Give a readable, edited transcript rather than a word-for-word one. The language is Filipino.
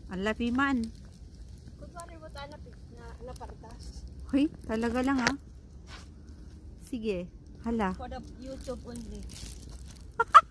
Ang lapi man. Kunwari mo tayo na partas. Hoy, talaga lang ah. Sige, hala. For the YouTube only.